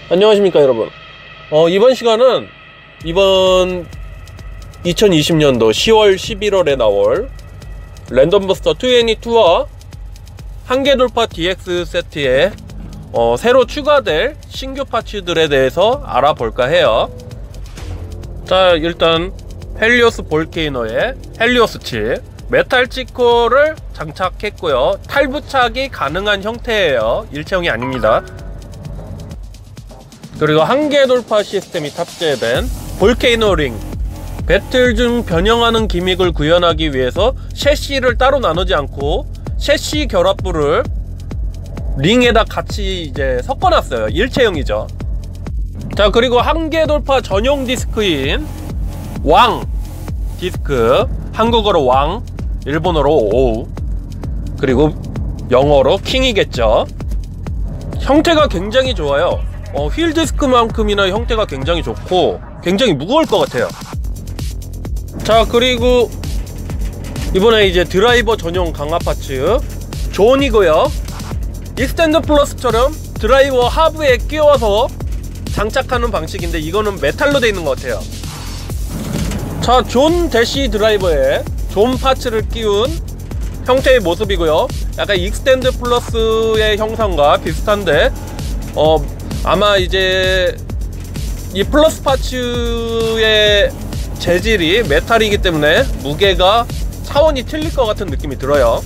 안녕하십니까 여러분. 이번 시간은 이번 2020년도 10월 11월에 나올 랜덤 부스터 2NE2와 한계돌파 DX 세트에 새로 추가될 신규 파츠들에 대해서 알아볼까 해요. 자, 일단 헬리오스 볼케이노에 헬리오스 칩 메탈 치코를 장착했고요. 탈부착이 가능한 형태예요. 일체형이 아닙니다. 그리고 한계 돌파 시스템이 탑재된 볼케이노 링, 배틀 중 변형하는 기믹을 구현하기 위해서 셰시를 따로 나누지 않고 셰시 결합부를 링에다 같이 이제 섞어놨어요. 일체형이죠. 자, 그리고 한계 돌파 전용 디스크인 왕 디스크, 한국어로 왕, 일본어로 오우, 그리고 영어로 킹이겠죠. 형태가 굉장히 좋아요. 휠 디스크만큼이나 형태가 굉장히 좋고 굉장히 무거울 것 같아요. 자, 그리고 이번에 이제 드라이버 전용 강화 파츠 존이고요. 익스텐드 플러스처럼 드라이버 하부에 끼워서 장착하는 방식인데 이거는 메탈로 되어 있는 것 같아요. 자, 존 대시 드라이버에 존 파츠를 끼운 형태의 모습이고요. 약간 익스텐드 플러스의 형상과 비슷한데 아마 이제 이 플러스 파츠의 재질이 메탈이기 때문에 무게가 차원이 틀릴 것 같은 느낌이 들어요.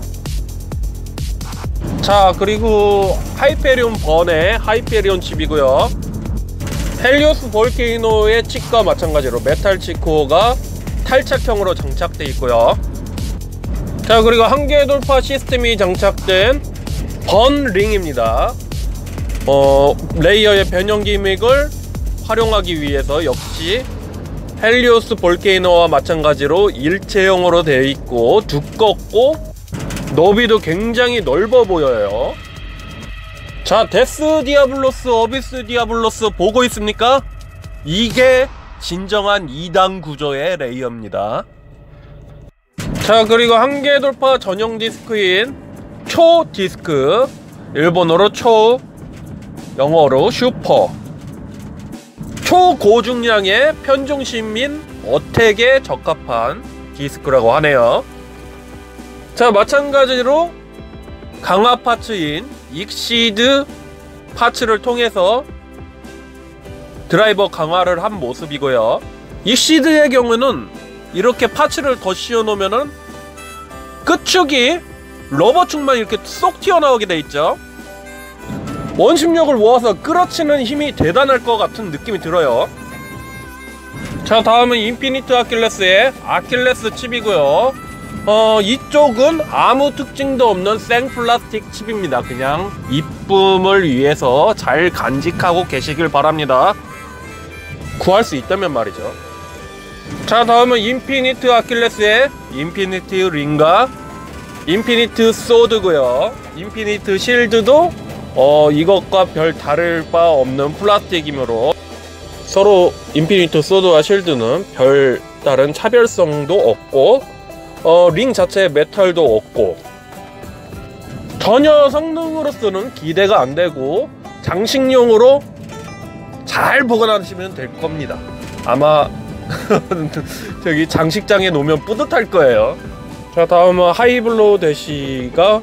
자, 그리고 하이페리온 번의 하이페리온 칩이고요. 헬리오스 볼케이노의 칩과 마찬가지로 메탈 치코가 탈착형으로 장착되어 있고요. 자, 그리고 한계 돌파 시스템이 장착된 번 링입니다. 레이어의 변형 기믹을 활용하기 위해서 역시 헬리오스 볼케이노와 마찬가지로 일체형으로 되어 있고 두껍고 너비도 굉장히 넓어 보여요. 자, 데스 디아블로스, 어비스 디아블로스 보고 있습니까? 이게 진정한 2단 구조의 레이어입니다. 자, 그리고 한계 돌파 전용 디스크인 초 디스크, 일본어로 초, 영어로 슈퍼, 초고중량의 편중심 및 어택에 적합한 디스크라고 하네요. 자, 마찬가지로 강화 파츠인 익시드 파츠를 통해서 드라이버 강화를 한 모습이고요. 익시드의 경우는 이렇게 파츠를 더 씌워 놓으면은 끝축이 러버축만 이렇게 쏙 튀어나오게 돼 있죠. 원심력을 모아서 끌어치는 힘이 대단할 것 같은 느낌이 들어요. 자, 다음은 인피니트 아킬레스의 아킬레스 칩이고요. 이쪽은 아무 특징도 없는 생 플라스틱 칩입니다. 그냥 이쁨을 위해서 잘 간직하고 계시길 바랍니다. 구할 수 있다면 말이죠. 자, 다음은 인피니트 아킬레스의 인피니트 링과 인피니트 소드고요. 인피니트 실드도 이것과 별 다를 바 없는 플라스틱이므로 서로 인피니트 소드와 실드는 별 다른 차별성도 없고 링 자체에 메탈도 없고 전혀 성능으로서는 기대가 안 되고 장식용으로 잘 보관하시면 될 겁니다. 아마 저기 장식장에 놓으면 뿌듯할 거예요. 자, 다음은 하이블로우 대시가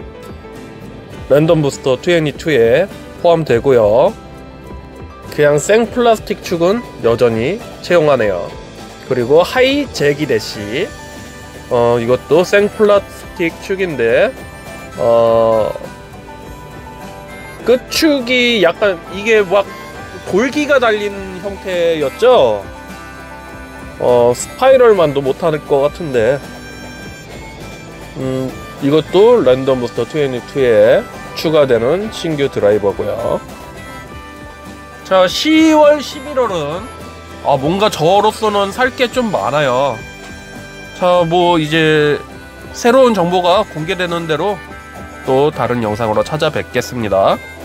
랜덤 부스터 2NE2에 포함되고요. 그냥 생 플라스틱 축은 여전히 채용하네요. 그리고 하이 제기 대시, 이것도 생 플라스틱 축인데 끝축이 약간 이게 막 돌기가 달린 형태였죠. 스파이럴만도 못할 것 같은데 이것도 랜덤 부스터 2NE2에 추가되는 신규 드라이버고요. 자, 10월 11월은 뭔가 저로서는 살 게 좀 많아요. 자, 뭐 이제 새로운 정보가 공개되는 대로 또 다른 영상으로 찾아뵙겠습니다.